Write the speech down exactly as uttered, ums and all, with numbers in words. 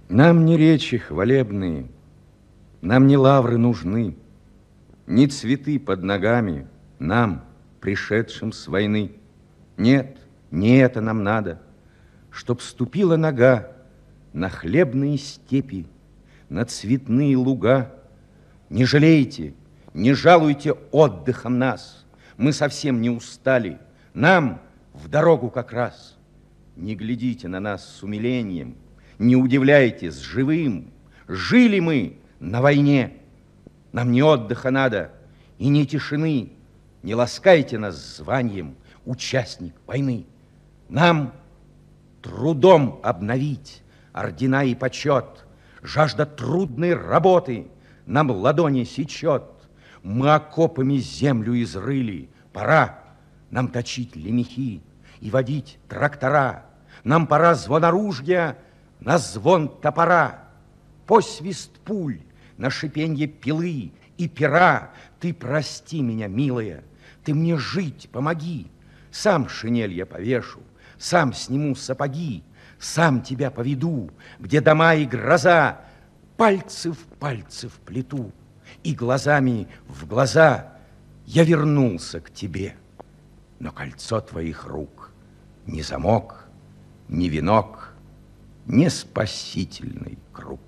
Нам не речи хвалебные, нам не лавры нужны, не цветы под ногами нам, пришедшим с войны. Нет, не это нам надо, чтоб ступила нога на хлебные степи, на цветные луга. Не жалейте, не жалуйте отдыхом нас, мы совсем не устали, нам в дорогу как раз. Не глядите на нас с умилением, не удивляйтесь живым, жили мы на войне. Нам не отдыха надо и не тишины, не ласкайте нас званием участник войны. Нам трудом обновить ордена и почет, жажда трудной работы нам ладони сечет. Мы окопами землю изрыли, пора нам точить лемехи и водить трактора. Нам пора звон оружия на звон топора, посвист пуль на шипенье пилы и пера. Ты прости меня, милая, ты мне жить помоги. Сам шинель я повешу, сам сниму сапоги, сам тебя поведу, где дома и гроза. Пальцы в пальцы вплету, и глазами в глаза я вернулся к тебе. Но кольцо твоих рук не замок, не венок, не спасительный круг.